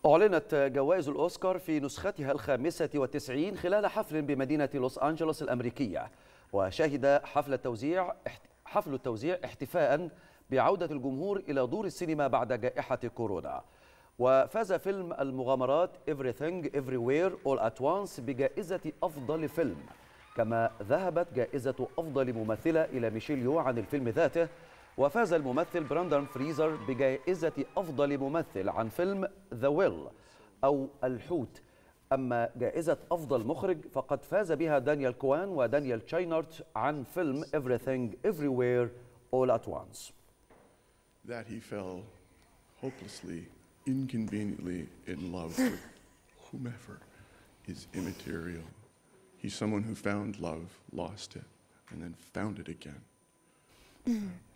أعلنت جوائز الأوسكار في نسختها الخامسة والتسعين خلال حفل بمدينة لوس أنجلوس الأمريكية. وشهد حفل التوزيع احتفاء بعودة الجمهور إلى دور السينما بعد جائحة كورونا. وفاز فيلم المغامرات Everything Everywhere All at Once بجائزة أفضل فيلم، كما ذهبت جائزة أفضل ممثلة إلى ميشيل يو عن الفيلم ذاته. وفاز الممثل براندون فريزر بجائزة أفضل ممثل عن فيلم ذا ويل أو الحوت. أما جائزة أفضل مخرج فقد فاز بها دانيال كوان ودانيال تشاينارت عن فيلم Everything Everywhere All at Once. That he fell hopelessly, inconveniently in love with whomever is immaterial. He's someone who found love, lost it, and then found it again.